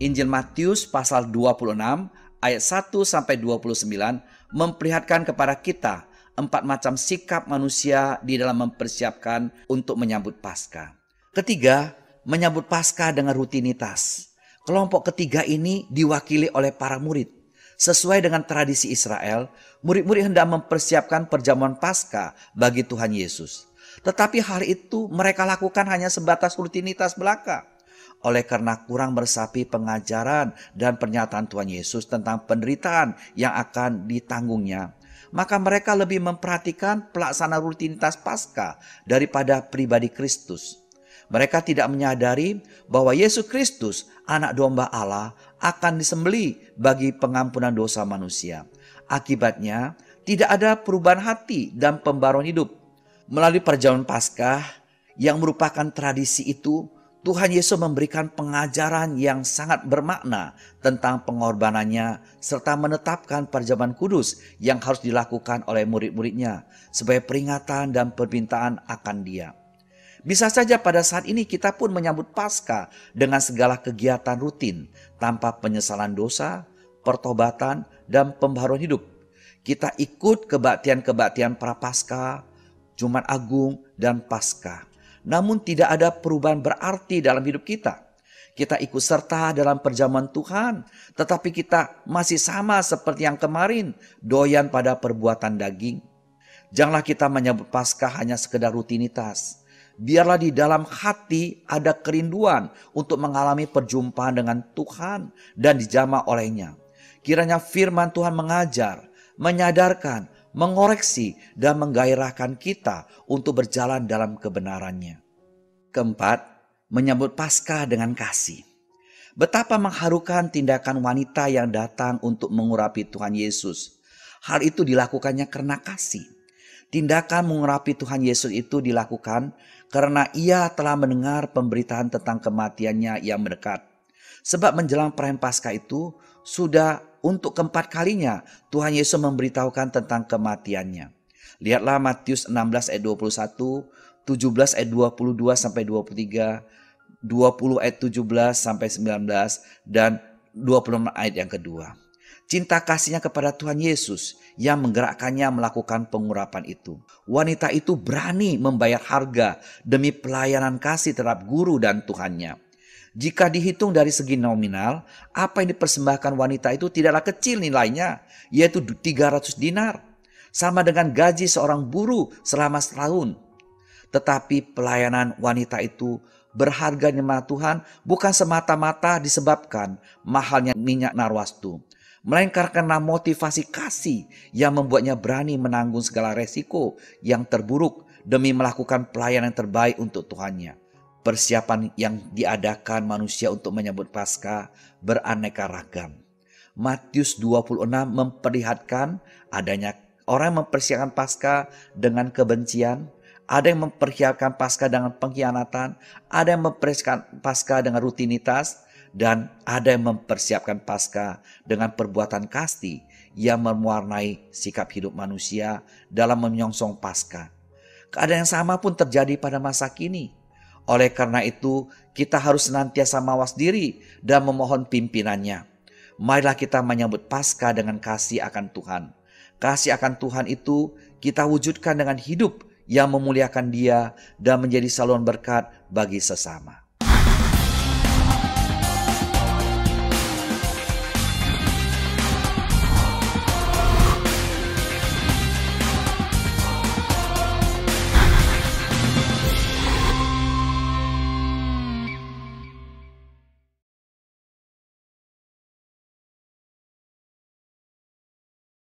Injil Matius pasal 26 ayat 1 sampai 29 memperlihatkan kepada kita 4 macam sikap manusia di dalam mempersiapkan untuk menyambut Paskah. Ketiga, menyambut Paskah dengan rutinitas. Kelompok ketiga ini diwakili oleh para murid. Sesuai dengan tradisi Israel, murid-murid hendak mempersiapkan perjamuan Paskah bagi Tuhan Yesus. Tetapi hal itu mereka lakukan hanya sebatas rutinitas belaka. Oleh karena kurang meresapi pengajaran dan pernyataan Tuhan Yesus tentang penderitaan yang akan ditanggungnya, maka mereka lebih memperhatikan pelaksanaan rutinitas Paskah daripada pribadi Kristus. Mereka tidak menyadari bahwa Yesus Kristus, anak domba Allah, akan disembelih bagi pengampunan dosa manusia. Akibatnya, tidak ada perubahan hati dan pembaruan hidup. Melalui perjamuan Paskah yang merupakan tradisi itu, Tuhan Yesus memberikan pengajaran yang sangat bermakna tentang pengorbanannya serta menetapkan perjamuan kudus yang harus dilakukan oleh murid-muridnya sebagai peringatan dan permintaan akan Dia. Bisa saja pada saat ini kita pun menyambut Paskah dengan segala kegiatan rutin tanpa penyesalan dosa, pertobatan, dan pembaharuan hidup. Kita ikut kebaktian-kebaktian Prapaskah, Jumat Agung, dan Paskah. Namun tidak ada perubahan berarti dalam hidup kita. Kita ikut serta dalam perjamuan Tuhan, tetapi kita masih sama seperti yang kemarin, doyan pada perbuatan daging. Janganlah kita menyambut Paskah hanya sekedar rutinitas. Biarlah di dalam hati ada kerinduan untuk mengalami perjumpaan dengan Tuhan dan dijamah olehnya. Kiranya firman Tuhan mengajar, menyadarkan, mengoreksi, dan menggairahkan kita untuk berjalan dalam kebenarannya. Keempat, menyambut Paskah dengan kasih. Betapa mengharukan tindakan wanita yang datang untuk mengurapi Tuhan Yesus. Hal itu dilakukannya karena kasih. Tindakan mengurapi Tuhan Yesus itu dilakukan karena ia telah mendengar pemberitaan tentang kematiannya yang mendekat. Sebab menjelang perayaan Paskah itu sudah untuk keempat kalinya Tuhan Yesus memberitahukan tentang kematiannya. Lihatlah Matius 16 ayat 21, 17 ayat 22 sampai 23, 20 ayat 17 sampai 19, dan 26 ayat yang kedua. Cinta kasihnya kepada Tuhan Yesus yang menggerakkannya melakukan pengurapan itu. Wanita itu berani membayar harga demi pelayanan kasih terhadap guru dan Tuhannya. Jika dihitung dari segi nominal, apa yang dipersembahkan wanita itu tidaklah kecil nilainya, yaitu 300 dinar. Sama dengan gaji seorang buruh selama setahun. Tetapi pelayanan wanita itu berharga di mata Tuhan bukan semata-mata disebabkan mahalnya minyak narwastu, melainkan karena motivasi kasih yang membuatnya berani menanggung segala resiko yang terburuk demi melakukan pelayanan yang terbaik untuk Tuhannya. Persiapan yang diadakan manusia untuk menyambut Paskah beraneka ragam. Matius 26 memperlihatkan adanya orang yang mempersiapkan Paskah dengan kebencian, ada yang mempersiapkan Paskah dengan pengkhianatan, ada yang mempersiapkan Paskah dengan rutinitas, dan ada yang mempersiapkan Paskah dengan perbuatan kasih yang mewarnai sikap hidup manusia dalam menyongsong Paskah. Keadaan yang sama pun terjadi pada masa kini. Oleh karena itu, kita harus senantiasa mawas diri dan memohon pimpinannya. Marilah kita menyambut Paskah dengan kasih akan Tuhan. Kasih akan Tuhan itu kita wujudkan dengan hidup yang memuliakan Dia dan menjadi saluran berkat bagi sesama.